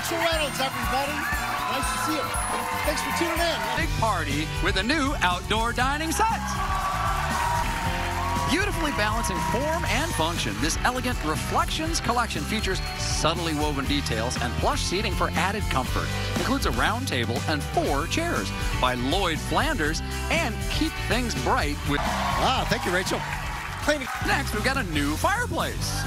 Rachel Reynolds, everybody. Nice to see you. Thanks for tuning in. Big party with a new outdoor dining set. Beautifully balancing form and function, this elegant Reflections collection features subtly woven details and plush seating for added comfort. Includes a round table and 4 chairs by Lloyd Flanders, and keep things bright with... Ah, thank you, Rachel. Cleaning. Next, we've got a new fireplace.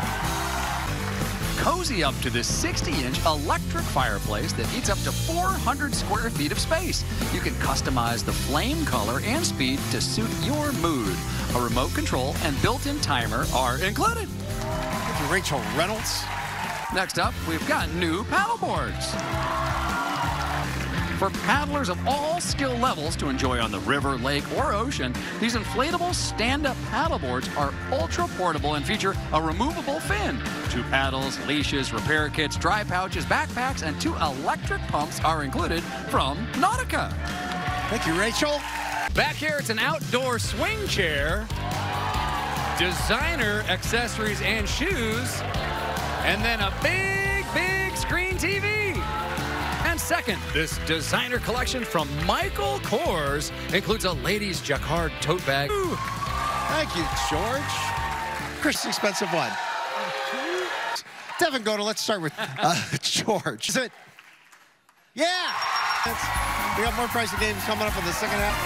Cozy up to this 60-inch electric fireplace that eats up to 400 square feet of space. You can customize the flame color and speed to suit your mood. A remote control and built-in timer are included. Thank you, Rachel Reynolds. Next up, we've got new paddle boards. For paddlers of all skill levels to enjoy on the river, lake, or ocean, these inflatable stand-up paddle boards are ultra-portable and feature a removable fin. 2 paddles, leashes, repair kits, dry pouches, backpacks, and 2 electric pumps are included from Nautica. Thank you, Rachel. Back here, it's an outdoor swing chair, designer accessories and shoes, and then a big, big screen TV. And second, this designer collection from Michael Kors includes a ladies' jacquard tote bag. Ooh. Thank you, George. Chris, expensive one. Devin Goda, let's start with George. Is it? Yeah. We got more pricing games coming up in the second half.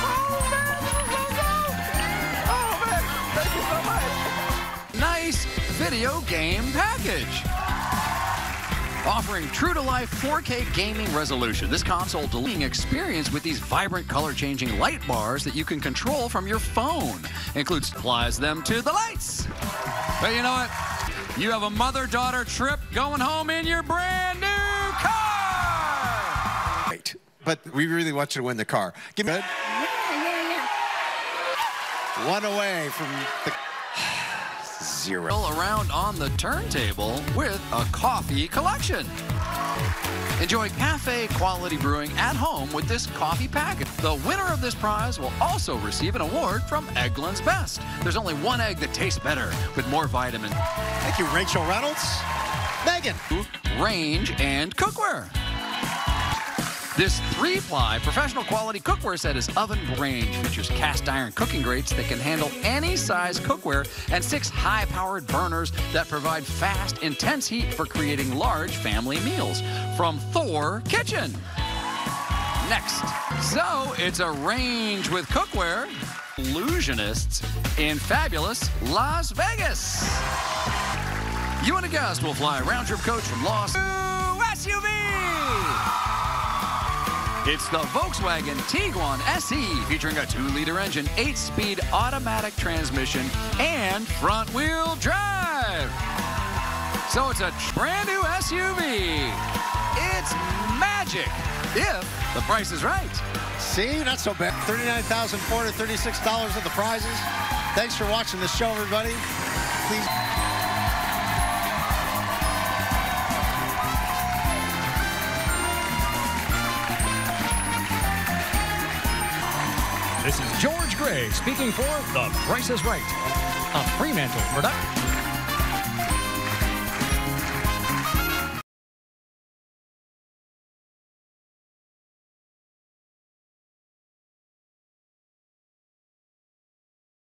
Oh, man, thank you so much. Nice video game package. Offering true-to-life 4K gaming resolution. This console delighting experience with these vibrant color-changing light bars that you can control from your phone. Includes applies them to the lights. But you know what? You have a mother-daughter trip going home in your brand new car. Great. But we really want you to win the car. Give me one away from the 0. Around on the turntable with a coffee collection. Enjoy cafe quality brewing at home with this coffee package. The winner of this prize will also receive an award from Eggland's Best. There's only one egg that tastes better with more vitamin. Thank you, Rachel Reynolds. Megan. Range and cookware. This 3-ply professional quality cookware set is oven range. Features cast iron cooking grates that can handle any size cookware and 6 high-powered burners that provide fast, intense heat for creating large family meals. From Thor Kitchen. Next. So it's a range with cookware. Illusionists in fabulous Las Vegas. You and a guest will fly a round-trip coach from Los Angeles to SUV. It's the Volkswagen Tiguan SE, featuring a 2-liter engine, 8-speed automatic transmission, and front-wheel drive. So it's a brand new SUV. It's magic, if the price is right. See, not so bad. $39,436 of the prizes. Thanks for watching the show, everybody. Please. This is George Gray speaking for The Price is Right, a Fremantle production.